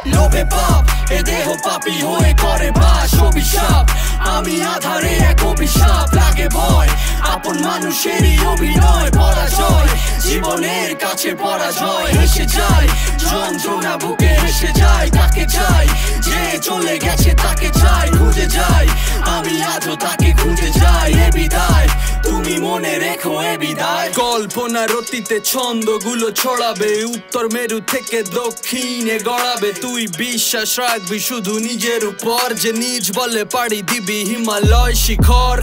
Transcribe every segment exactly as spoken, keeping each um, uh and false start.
লোভে পাপ এ দেহ পাপী হয়ে করে বাস অভিশাপ আমি আধারে এক অভিশাপ লাগে ভয় আপন মানুষেরই অভিনয় পরাজয় জীবনের কাছে পরাজয় হেসে যায় যন্ত্রণা বুকে হেসে যায় তাকে চাই যে চলে গেছে তাকে চাই খুঁজে যাই আমি আজও তাকে খুঁজে যাই এ বিদায় তুমি মনে রেখো এ বিদায় কল্পনার অতীতে ছন্দগুলো ছড়াবে উত্তর মেরু থেকে দক্ষিণে গড়াবে তুই বিশ্বাস রাখবি শুধু নিজের উপর যে নিজ বলে পাড়ি দিবি হিমালয় শিখর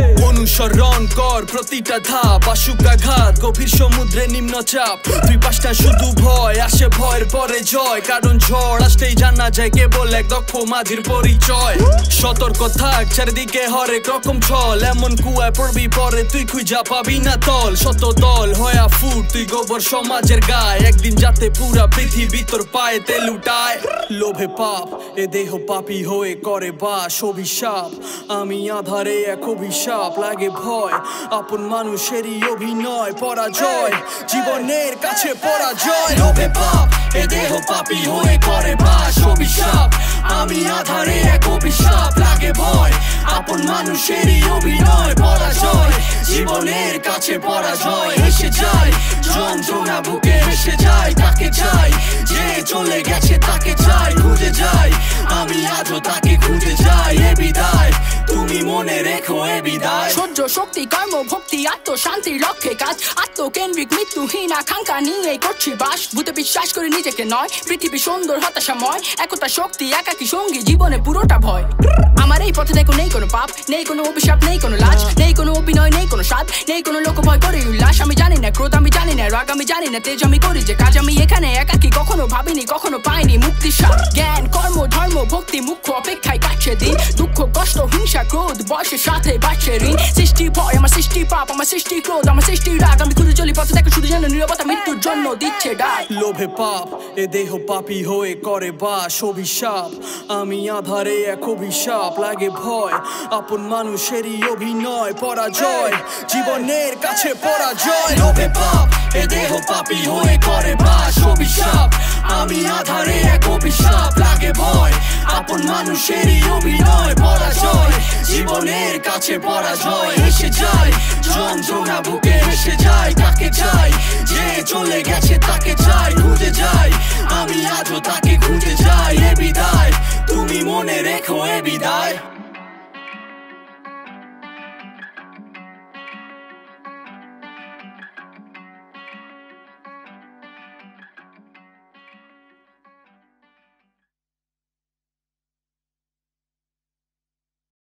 অনুসরণ কর প্রতিটা ধাপ আশুকাঘাত গভীর সমুদ্রে নিম্নচাপ তুই পাশটা শুধু ভয় আসে ভয়ের পরে জয় কারণ ঝড় আসতেই জানা যায় কেবল এক দক্ষ মাঝির পরিচয় সতর্ক থাক চারিদিকে হরেক রকম ছল এমন কুয়ায় পড়বি পরে তুই খুঁজা পাবি না তল শত দল হয়া ফুট তুই গোবর সমাজের গায় একদিন যাতে পুরা পৃথিবী তোর পায়ে তে লুটায় লোভে পাপ এ দেহ পাপী হয়ে করে বাস অভিশাপ আমি আধারে এক অভিশাপ লাগে ভয় আপন মানুষেরই অভিনয় পরাজয় জীবনের কাছে পরাজয় লোভে পাপ এ দেহ পাপী হয়ে করে বাস অভিশাপ আমি আধারে এক অভিশাপ লাগে ভয় আপন মানুষেরই অভিনয় পরাজয় জীবনের কাছে পরাজয় হেসে যায় যন্ত্রণা বুকে হেসে যায় তাকে চাই যে চলে গেছে তাকে চাই খুঁজে যাই আমি আজও তাকে খুঁজে যাই এ বিদায় তুমি মনে রেখো এ বিদায় সহ্য শক্তি কর্ম ভক্তি আত্মশান্তির লক্ষ্যে কাজ আত্মকেন্দ্রিক মৃত্যুহীন আকাঙ্ক্ষা নিয়ে করছি বাস ভূতে বিশ্বাস করে নিজেকে নয় পৃথিবী সুন্দর হতাশাময় একতা শক্তি একাকী সঙ্গী জীবনে পুরোটা ভয় আমার এই পথে দেখো নেই কোনো পাপ নেই কোনো অভিশাপ নেই কোনো লাজ নেই কোনো অভিনয় নেই কোনো স্বাদ নেই কোনো লোক ভয় করে উল্লাস আমি জানি না ক্রোধ আমি জানি না রাগ আমি জানি না তেজ আমি করি যে কাজ আমি এখানে একাকী কখনো ভাবিনি কখনো পাইনি মুক্তির স্বাদ জ্ঞান কর্ম ধর্ম ভক্তি মুখ্য অপেক্ষায় কাটছে দিন দুঃখ কষ্ট হিংসা ক্রোধ বয়সের সাথে বাড়ছে ঋণ সৃষ্টি ভয় আমার সৃষ্টি পাপ আমার সৃষ্টি ক্রোধ আমার সৃষ্টি রাগ আমি খুঁজে চলি পথে দেখো শুধু যেন নীরবতা মৃত্যুর জন্য দিচ্ছে ডাক লোভে পাপ এ দেহ পাপী হয়ে করে বাস অভিশাপ আমি আধারে এক অভিশাপ লাগে ভয় আপন মানুষেরই অভিনয় পরাজয় জীবনের কাছে পরাজয় লোভে পাপ এ দেহ পাপী হয়ে করে বাস অভিশাপ আমি আধারে এক অভিশাপ লাগে ভয় আপন মানুষেরই অভিনয় পরাজয় জীবনের কাছে পরাজয় হেসে যায় যন্ত্রণা বুকে হেসে যায় তাকে চাই যে চলে গেছে তাকে চাই খুঁজে যাই আমি আজও তাকে খুঁজে যাই এ বিদায় তুমি মনে রেখো এ বিদায়।